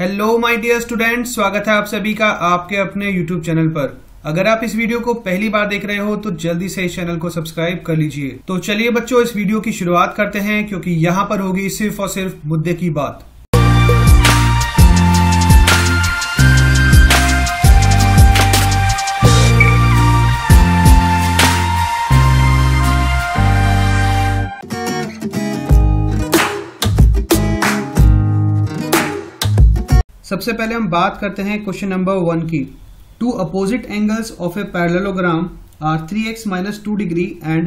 Hello my dear student, स्वागत है आप सभी का आपके अपने YouTube चैनल पर। अगर आप इस वीडियो को पहली बार देख रहे हो तो जल्दी से इस चैनल को सब्सक्राइब कर लीजिए। तो चलिए बच्चों, इस वीडियो की शुरुआत करते हैं क्योंकि यहाँ पर होगी सिर्फ और सिर्फ मुद्दे की बात। सबसे पहले हम बात करते हैं क्वेश्चन नंबर 1 की। Two opposite angles of a parallelogram are 3x - 2 degree and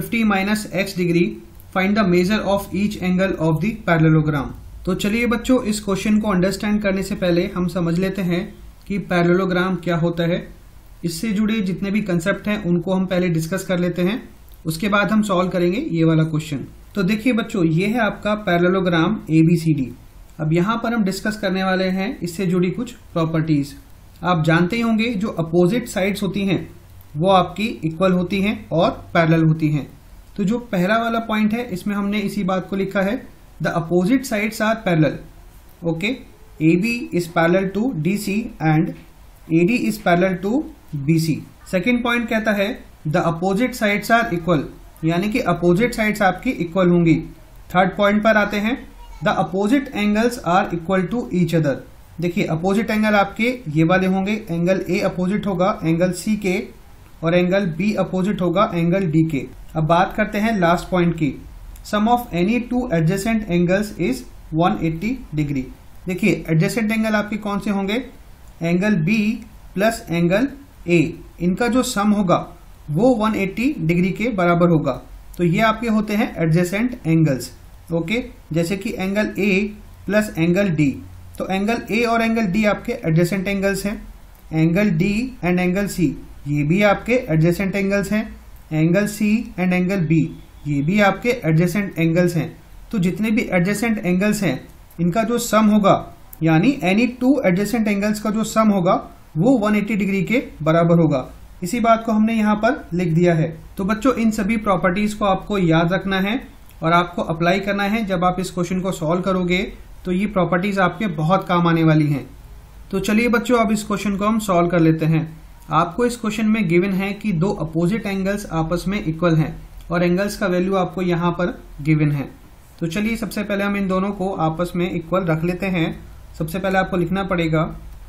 50 - x degree. Find the measure of each angle of the parallelogram. तो चलिए बच्चों, इस क्वेश्चन को अंडरस्टैंड करने से पहले हम समझ लेते हैं कि पैरेललोग्राम क्या होता है। इससे जुड़े जितने भी कंसेप्ट हैं उनको हम पहले डिस्कस कर लेते हैं, उसके बाद हम सॉल्व करेंगे ये वाला क्वेश्चन। तो देखिए बच्चों, ये है आपका पैरेललोग्राम ABCD। अब यहाँ पर हम डिस्कस करने वाले हैं इससे जुड़ी कुछ प्रॉपर्टीज। आप जानते ही होंगे जो अपोजिट साइड्स होती हैं वो आपकी इक्वल होती हैं और पैरेलल होती हैं। तो जो पहला वाला पॉइंट है इसमें हमने इसी बात को लिखा है, the opposite sides are parallel. Okay, AB is parallel to DC and AD is parallel to BC। Second point कहता है the opposite sides are equal, यानी कि अपोजिट साइड्स आपकी इक्वल होंगी। थर्ड पॉइंट पर आते हैं, the opposite angles are equal to each other. देखिए अपोजिट एंगल आपके ये वाले होंगे, एंगल A अपोजिट होगा एंगल C के और एंगल B अपोजिट होगा एंगल D के। अब बात करते हैं लास्ट पॉइंट की, sum of any two adjacent angles is 180 degree. देखिए एडजेसेंट एंगल आपके कौन से होंगे, angle B plus angle A, इनका जो सम होगा वो 180 डिग्री के बराबर होगा। तो ये आपके होते हैं एडजेसेंट एंगल्स। ओके, जैसे कि angle A plus angle D। तो एंगल A और एंगल D आपके एडजेसेंट एंगल्स हैं। Angle D and angle C ये भी आपके एडजेसेंट एंगल्स हैं। Angle C and angle B ये भी आपके एडजेसेंट एंगल्स हैं। तो जितने भी एडजेसेंट एंगल्स हैं इनका जो सम होगा, यानी एनी टू एडजेसेंट एंगल्स का जो सम होगा वो 180 डिग्री के बराबर होगा। इसी बात को हमने यहाँ पर लिख दिया है। तो बच्चों, इन सभी प्रॉपर्टीज को आपको याद रखना है और आपको अप्लाई करना है। जब आप इस क्वेश्चन को सॉल्व करोगे तो ये प्रॉपर्टीज आपके बहुत काम आने वाली हैं। तो चलिए बच्चों, अब इस क्वेश्चन को हम सॉल्व कर लेते हैं। आपको इस क्वेश्चन में गिवन है कि दो अपोजिट एंगल्स आपस में इक्वल हैं और एंगल्स का वैल्यू आपको यहाँ पर गिवन है। तो चलिए सबसे पहले हम इन दोनों को आपस में इक्वल रख लेते हैं। सबसे पहले आपको लिखना पड़ेगा,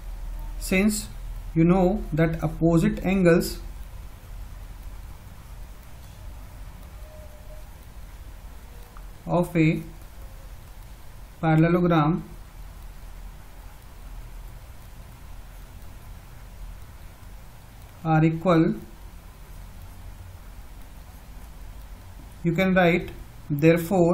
since you know that opposite angles of a parallelogram are equal, you can write therefore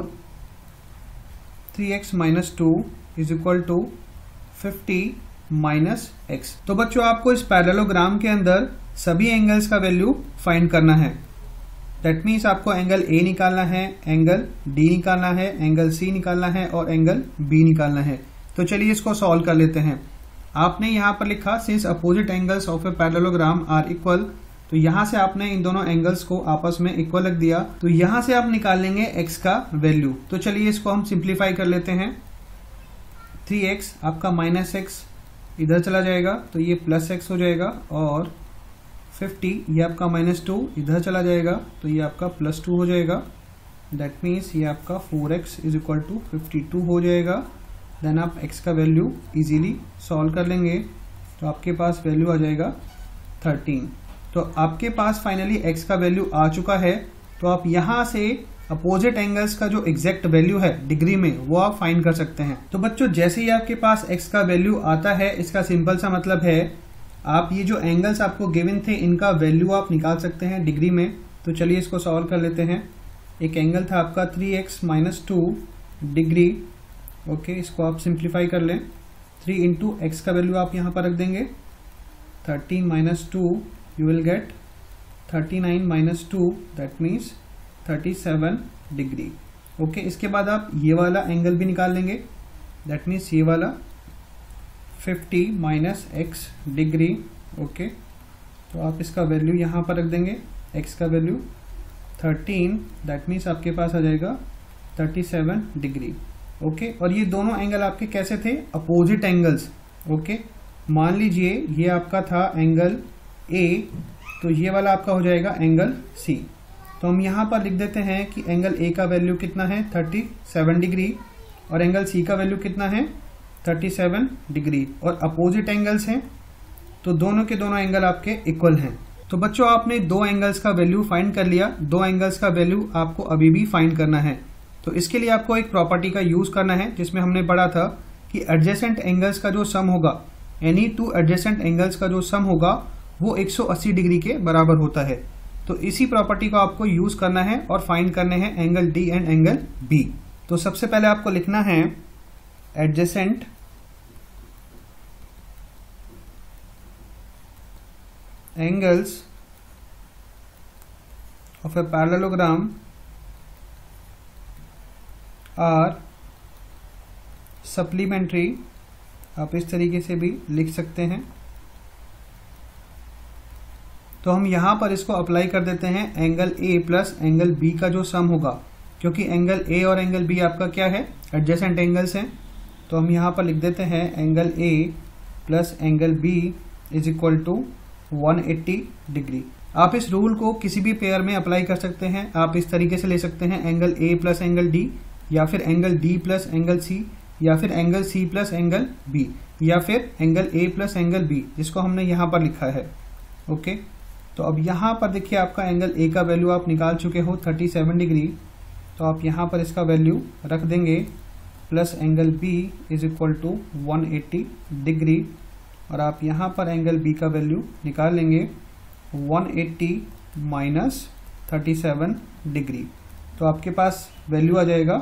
3x - 2 is equal to 50 - x। तो बच्चों, आपको इस पैरेललोग्राम के अंदर सभी एंगल्स का वैल्यू फाइंड करना है। दैट मीन्स आपको एंगल A निकालना है, एंगल D निकालना है, एंगल C निकालना है और एंगल B निकालना है। तो चलिए इसको सॉल्व कर लेते हैं। आपने यहाँ पर लिखा since opposite angles of a parallelogram are equal, तो यहाँ से आपने इन दोनों एंगल्स को आपस में इक्वल रख दिया। तो यहाँ से आप निकाल लेंगे x का वैल्यू। तो चलिए इसको हम सिंप्लीफाई कर लेते हैं। 3x आपका -x इधर चला जाएगा तो ये +x हो जाएगा और 50 ये आपका -2 इधर चला जाएगा तो ये आपका +2 हो जाएगा। दैट मीन्स ये आपका 4x = 52 हो जाएगा। देन आप x का वैल्यू इजीली सॉल्व कर लेंगे तो आपके पास वैल्यू आ जाएगा 13। तो आपके पास फाइनली x का वैल्यू आ चुका है। तो आप यहाँ से अपोजिट एंगल्स का जो एग्जैक्ट वैल्यू है डिग्री में वो आप फाइंड कर सकते हैं। तो बच्चों, जैसे ही आपके पास x का वैल्यू आता है, इसका सिंपल सा मतलब है आप ये जो एंगल्स आपको गिवन थे इनका वैल्यू आप निकाल सकते हैं डिग्री में। तो चलिए इसको सॉल्व कर लेते हैं। एक एंगल था आपका 3x - 2 डिग्री। ओके, इसको आप सिंप्लीफाई कर लें। 3 × x का वैल्यू आप यहाँ पर रख देंगे, 13 - 2 you will get 39 - 2 that means 37 degree. Okay, इसके बाद आप ये वाला एंगल भी निकाल लेंगे, दैट मीन्स ये वाला 50 - x डिग्री। ओके, तो आप इसका वैल्यू यहाँ पर रख देंगे, x का वैल्यू 13, दैट मीन्स आपके पास आ जाएगा 37 डिग्री। ओके, और ये दोनों एंगल आपके कैसे थे, अपोजिट एंगल्स। ओके, मान लीजिए ये आपका था एंगल ए, तो ये वाला आपका हो जाएगा एंगल सी। तो हम यहाँ पर लिख देते हैं कि एंगल ए का वैल्यू कितना है 37 डिग्री और एंगल सी का वैल्यू कितना है 37 डिग्री, और अपोजिट एंगल्स हैं तो दोनों के दोनों एंगल आपके इक्वल हैं। तो बच्चों आपने दो एंगल्स का वैल्यू फाइंड कर लिया, दो एंगल्स का वैल्यू आपको अभी भी फाइंड करना है। तो इसके लिए आपको एक प्रॉपर्टी का यूज करना है जिसमें हमने पढ़ा था कि एडजेसेंट एंगल्स का जो सम होगा, एनी टू एडजेसेंट एंगल्स का जो सम होगा वो 180 डिग्री के बराबर होता है। तो इसी प्रॉपर्टी को आपको यूज करना है और फाइंड करने हैं angle D and angle B. तो सबसे पहले आपको लिखना है adjacent angles of a parallelogram are supplementary, आप इस तरीके से भी लिख सकते हैं। तो हम यहां पर इसको अप्लाई कर देते हैं angle A plus angle B का जो सम होगा, क्योंकि एंगल ए और एंगल बी आपका क्या है, एडजेसेंट एंगल्स हैं। तो हम यहां पर लिख देते हैं angle A plus angle B is equal to 180 degree. आप इस रूल को किसी भी पेयर में अप्लाई कर सकते हैं। आप इस तरीके से ले सकते हैं angle A plus angle D, या फिर angle D plus angle C, या फिर angle C plus angle B, या फिर angle A plus angle B, जिसको हमने यहाँ पर लिखा है। ओके, तो अब यहाँ पर देखिए आपका एंगल ए का वैल्यू आप निकाल चुके हो 37 डिग्री, तो आप यहाँ पर इसका वैल्यू रख देंगे plus angle B is equal to 180 degree, और आप यहाँ पर एंगल बी का वैल्यू निकाल लेंगे 180 माइनस 37 डिग्री, तो आपके पास वैल्यू आ जाएगा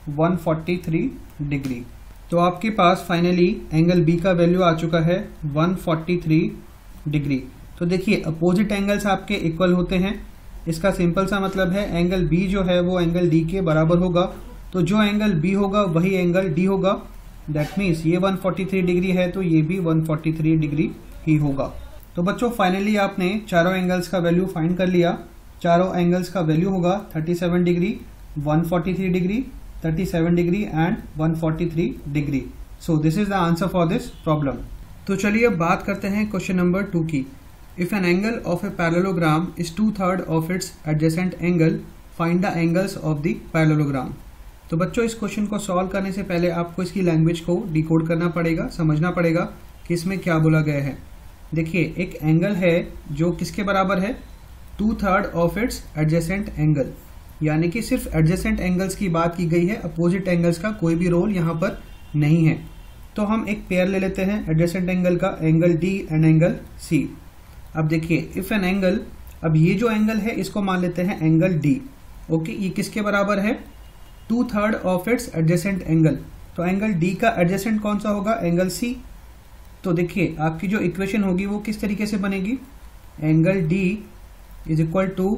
143 डिग्री। तो आपके पास फाइनली एंगल बी का वैल्यू आ चुका है 143 डिग्री। तो देखिए अपोजिट एंगल्स आपके इक्वल होते हैं, इसका सिंपल सा मतलब है एंगल बी जो है वो एंगल डी के बराबर होगा, तो जो एंगल बी होगा वही एंगल डी होगा। दैट मीन्स ये 143 डिग्री है तो ये भी 143 डिग्री ही होगा। तो बच्चों फाइनली आपने चारों एंगल्स का वैल्यू फाइंड कर लिया। चारों एंगल्स का वैल्यू होगा 37 degree, 143 degree, 37 degree and 143 degree. So this is the answer for this problem. तो चलिए अब बात करते हैं क्वेश्चन नंबर 2 की। If an angle of a parallelogram is 2/3 of its adjacent angle, find the angles of the parallelogram. तो बच्चों इस क्वेश्चन को सॉल्व करने से पहले आपको इसकी लैंग्वेज को डिकोड करना पड़ेगा, समझना पड़ेगा कि इसमें क्या बोला गया है। देखिए एक एंगल है जो किसके बराबर है, 2/3 ऑफ इट्स एडजेसेंट एंगल, यानी कि सिर्फ एडजेसेंट एंगल्स की बात की गई है, अपोजिट एंगल्स का कोई भी रोल यहाँ पर नहीं है। तो हम एक पेयर ले लेते हैं एडजेसेंट एंगल का, angle D and angle C. अब देखिए इफ एन एंगल, अब ये जो एंगल है इसको मान लेते हैं एंगल डी। ओके, ये किसके बराबर है, 2/3 ऑफ इट्स एडजेसेंट एंगल। तो एंगल डी का एडजेसेंट कौन सा होगा, एंगल सी। तो देखिए आपकी जो इक्वेशन होगी वो किस तरीके से बनेगी, angle D is equal to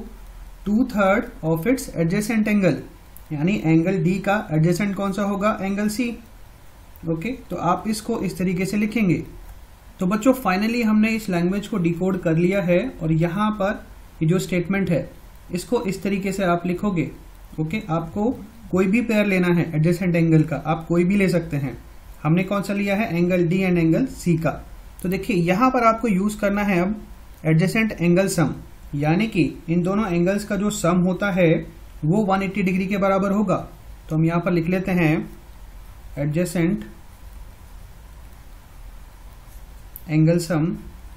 2/3 of its adjacent angle, यानी एंगल डी का एडजेसेंट कौन सा होगा, एंगल सी। ओके, तो आप इसको इस तरीके से लिखेंगे। तो बच्चों फाइनली हमने इस लैंग्वेज को डिकोड कर लिया है, और यहाँ पर ये जो स्टेटमेंट है इसको इस तरीके से आप लिखोगे। ओके, आपको कोई भी पेयर लेना है एडजेसेंट एंगल का, आप कोई भी ले सकते हैं। हमने कौन सा लिया है, angle D and angle C का। तो देखिए यहाँ पर आपको यूज करना है अब एडजेसेंट एंगल सम, यानी कि इन दोनों एंगल्स का जो सम होता है वो 180 डिग्री के बराबर होगा। तो हम यहाँ पर लिख लेते हैं adjacent angle sum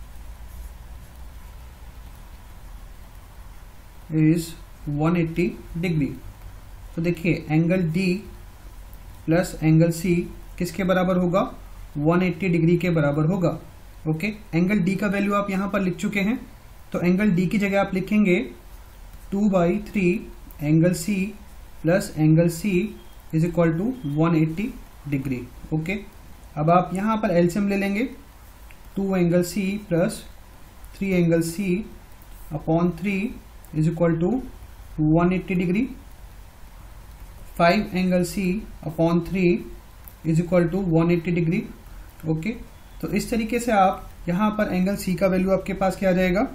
is 180 degree. तो देखिए angle D plus angle C किसके बराबर होगा, 180 डिग्री के बराबर होगा। ओके, एंगल डी का वैल्यू आप यहाँ पर लिख चुके हैं, तो एंगल डी की जगह आप लिखेंगे 2/3 angle C plus angle C is equal to 180 degree. Okay, अब आप यहाँ पर एलसीएम ले लेंगे, 2 angle C plus 3 angle C upon 3 is equal to 180 degree, 5 angle C upon 3 is equal to 180 degree. Okay, तो इस तरीके से आप यहाँ पर एंगल सी का वैल्यू आपके पास क्या आ जाएगा,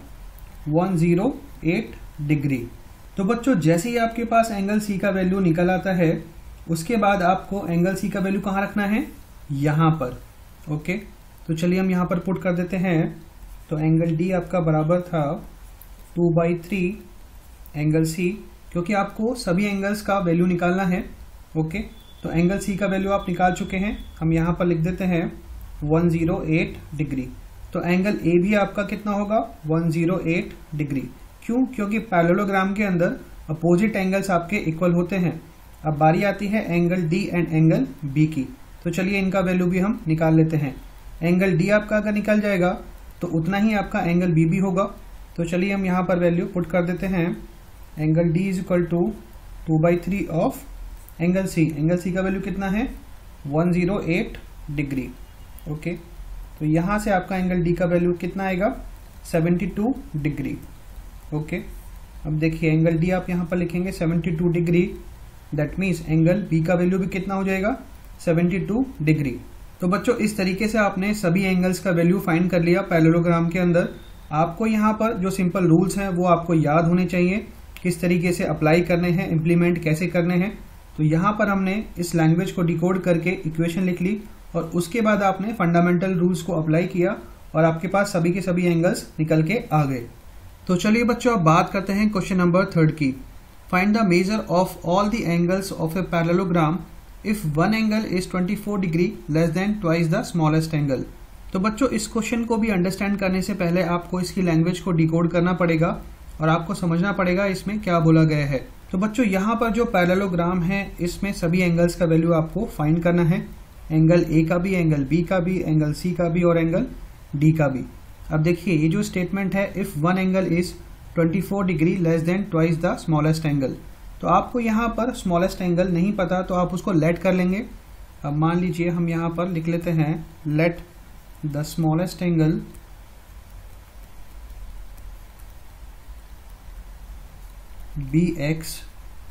108 डिग्री। तो बच्चों जैसे ही आपके पास एंगल सी का वैल्यू निकल आता है, उसके बाद आपको एंगल सी का वैल्यू कहाँ रखना है, यहाँ पर। ओके, तो चलिए हम यहाँ पर पुट कर देते हैं। तो एंगल डी आपका बराबर था 2/3 एंगल सी, क्योंकि आपको सभी एंगल्स का वैल्यू निकालना है। ओके, तो एंगल सी का वैल्यू आप निकाल चुके हैं, हम यहाँ पर लिख देते हैं 108 डिग्री। तो एंगल ए भी आपका कितना होगा, 108 डिग्री। क्यों, क्योंकि पैरेललोग्राम के अंदर अपोजिट एंगल्स आपके इक्वल होते हैं। अब बारी आती है angle D and angle B की। तो चलिए इनका वैल्यू भी हम निकाल लेते हैं। एंगल डी आपका अगर निकल जाएगा तो उतना ही आपका एंगल बी भी होगा। तो चलिए हम यहाँ पर वैल्यू पुट कर देते हैं। Angle D is equal to 2/3 of angle C. Angle C का वैल्यू कितना है, 108 डिग्री। ओके, तो यहाँ से आपका एंगल डी का वैल्यू कितना आएगा, 72 डिग्री। ओके, अब देखिए एंगल डी आप यहाँ पर लिखेंगे 72 degree, that means angle B का वैल्यू भी कितना हो जाएगा, 72 डिग्री। तो बच्चों इस तरीके से आपने सभी एंगल्स का वैल्यू फाइंड कर लिया पैरेललोग्राम के अंदर। आपको यहाँ पर जो सिंपल रूल्स हैं वो आपको याद होने चाहिए, किस तरीके से अप्लाई करने हैं, इम्प्लीमेंट कैसे करने हैं। तो यहाँ पर हमने इस लैंग्वेज को डिकोड करके इक्वेशन लिख ली और उसके बाद आपने फंडामेंटल रूल्स को अप्लाई किया और आपके पास सभी के सभी एंगल्स निकल के आ गए। तो चलिए बच्चों अब बात करते हैं क्वेश्चन नंबर 3 की। Find the measure of all the angles of a parallelogram if one angle is 24 degree less than twice the smallest angle. तो बच्चों इस क्वेश्चन को भी अंडरस्टैंड करने से पहले आपको इसकी लैंग्वेज को डिकोड करना पड़ेगा और आपको समझना पड़ेगा इसमें क्या बोला गया है। तो बच्चों यहाँ पर जो पैरेललोग्राम है इसमें सभी एंगल्स का वैल्यू आपको फाइंड करना है। एंगल ए का भी, एंगल बी का भी, एंगल सी का भी और एंगल डी का भी। अब देखिए ये जो स्टेटमेंट है, if one angle is 24 degree less than twice the smallest angle. तो आपको यहाँ पर स्मॉलेस्ट एंगल नहीं पता तो आप उसको लेट कर लेंगे। अब मान लीजिए हम यहाँ पर लिख लेते हैं let the smallest angle bx।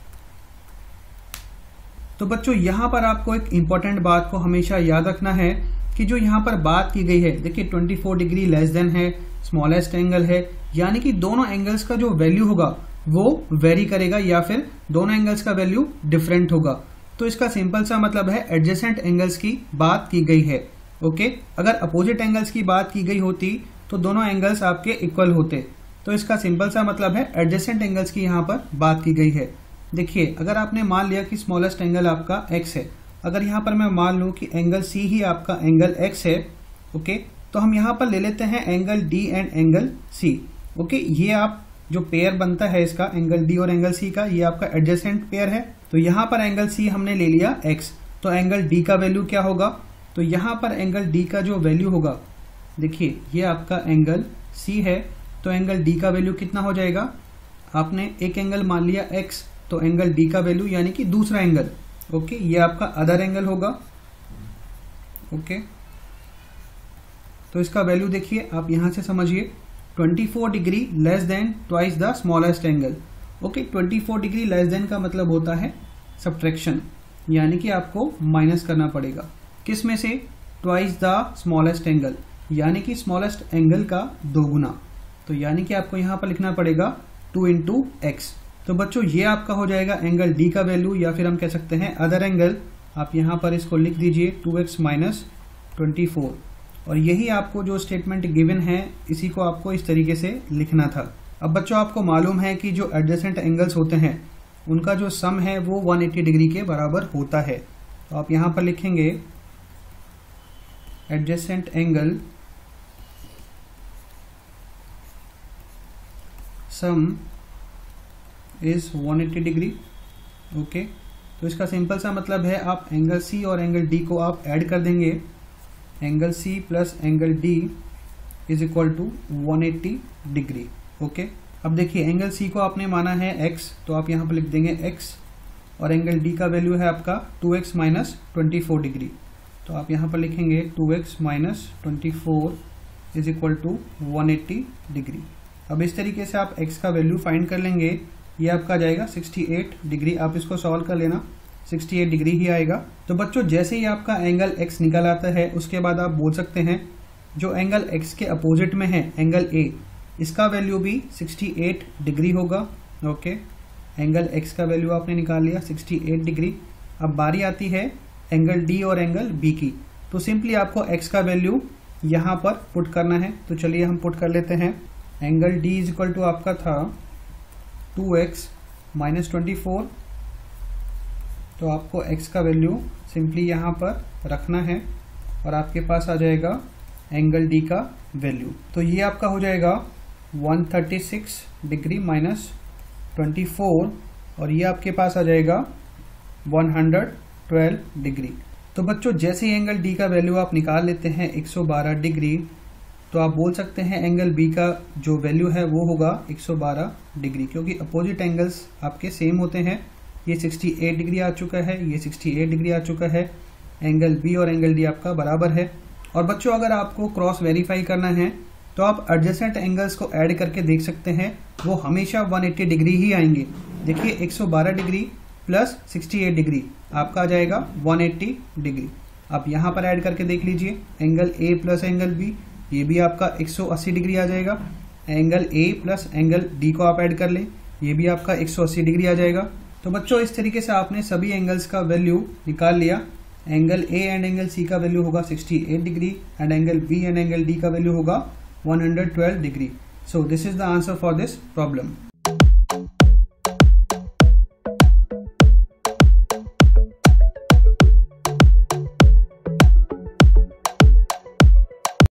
तो बच्चों यहाँ पर आपको एक इंपॉर्टेंट बात को हमेशा याद रखना है कि जो यहाँ पर बात की गई है, देखिए 24 डिग्री लेस देन है, स्मॉलेस्ट एंगल है, यानी कि दोनों एंगल्स का जो वैल्यू होगा वो वेरी करेगा या फिर दोनों एंगल्स का वैल्यू डिफरेंट होगा। तो इसका सिंपल सा मतलब है एडजेसेंट एंगल्स की बात की गई है। ओके, अगर अपोजिट एंगल्स की बात की गई होती तो दोनों एंगल्स आपके इक्वल होते। तो इसका सिंपल सा मतलब है एडजेसेंट एंगल्स की यहाँ पर बात की गई है। देखिए अगर आपने मान लिया कि स्मॉलेस्ट एंगल आपका x है, अगर यहाँ पर मैं मान लूँ कि एंगल C ही आपका एंगल x है, ओके, तो हम यहाँ पर ले लेते हैं angle D and angle C। Okay, ये आप जो पेयर बनता है इसका एंगल D और एंगल C का, ये आपका एडजेसेंट पेयर है। तो यहाँ पर एंगल C हमने ले लिया x, तो एंगल D का वैल्यू क्या होगा, तो यहाँ पर एंगल D का जो वैल्यू होगा, देखिए ये आपका एंगल C है, तो एंगल D का वैल्यू कितना हो जाएगा, आपने एक एंगल मान लिया x, तो एंगल D का वैल्यू यानी कि दूसरा एंगल, ओके, ये आपका अदर एंगल होगा। ओके, तो इसका वैल्यू देखिए आप यहां से समझिए 24 degree less than twice the smallest angle. Okay, 24 degree less than का मतलब होता है सब्ट्रैक्शन, यानी कि आपको माइनस करना पड़ेगा किस में से, ट्वाइस द स्मॉलेस्ट एंगल, यानी कि स्मॉलेस्ट एंगल का दोगुना। तो यानी कि आपको यहां पर लिखना पड़ेगा 2 into x। तो बच्चों ये आपका हो जाएगा एंगल D का वैल्यू, या फिर हम कह सकते हैं अदर एंगल। आप यहाँ पर इसको लिख दीजिए 2x माइनस 24, और यही आपको जो स्टेटमेंट गिवन है इसी को आपको इस तरीके से लिखना था। अब बच्चों आपको मालूम है कि जो एडजेसेंट एंगल्स होते हैं उनका जो सम है वो 180 डिग्री के बराबर होता है। तो आप यहाँ पर लिखेंगे adjacent angle sum is 180 degree. Okay, तो इसका सिंपल सा मतलब है आप एंगल C और एंगल D को आप ऐड कर देंगे, angle C plus angle D is equal to 180 degree. Okay, अब देखिए एंगल C को आपने माना है x, तो आप यहाँ पर लिख देंगे x, और एंगल D का वैल्यू है आपका 2x माइनस 24 डिग्री। तो आप यहाँ पर लिखेंगे 2x minus 24 is equal to 180 degree. अब इस तरीके से आप x का वैल्यू फाइंड कर लेंगे, ये आपका जाएगा 68 डिग्री। आप इसको सॉल्व कर लेना, 68 डिग्री ही आएगा। तो बच्चों जैसे ही आपका एंगल x निकल आता है उसके बाद आप बोल सकते हैं जो एंगल x के अपोजिट में है एंगल A, इसका वैल्यू भी 68 डिग्री होगा। ओके, एंगल x का वैल्यू आपने निकाल लिया 68 डिग्री। अब बारी आती है एंगल डी और एंगल बी की। तो सिंपली आपको x का वैल्यू यहाँ पर पुट करना है। तो चलिए हम पुट कर लेते हैं। Angle D is equal to आपका था 2x माइनस 24। तो आपको x का वैल्यू सिंपली यहाँ पर रखना है और आपके पास आ जाएगा एंगल डी का वैल्यू। तो ये आपका हो जाएगा 136 डिग्री माइनस 24 और ये आपके पास आ जाएगा 112 डिग्री। तो बच्चों जैसे ही एंगल डी का वैल्यू आप निकाल लेते हैं 112 डिग्री, तो आप बोल सकते हैं एंगल बी का जो वैल्यू है वो होगा 112 डिग्री, क्योंकि अपोजिट एंगल्स आपके सेम होते हैं। ये 68 डिग्री आ चुका है, ये 68 डिग्री आ चुका है। एंगल बी और एंगल डी आपका बराबर है। और बच्चों अगर आपको क्रॉस वेरीफाई करना है तो आप एडजेसेंट एंगल्स को ऐड करके देख सकते हैं, वो हमेशा 180 डिग्री ही आएंगे। देखिए 112 डिग्री प्लस 68 डिग्री आपका आ जाएगा 180 डिग्री। आप यहाँ पर ऐड करके देख लीजिए, angle A plus angle B, ये भी आपका 180 डिग्री आ जाएगा। Angle A plus angle D को आप ऐड कर लें, ये भी आपका 180 डिग्री आ जाएगा। तो बच्चों इस तरीके से आपने सभी एंगल्स का वैल्यू निकाल लिया। Angle A and angle C का वैल्यू होगा 68 degree and angle B and angle D का वैल्यू होगा 112 degree. So this is the answer for this problem.